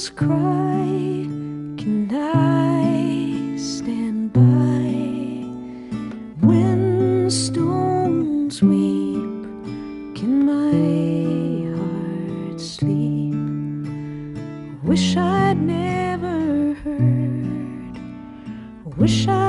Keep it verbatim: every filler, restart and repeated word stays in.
angels cry, can I stand by when stones weep? Can my heart sleep? Wish I'd never heard, wish I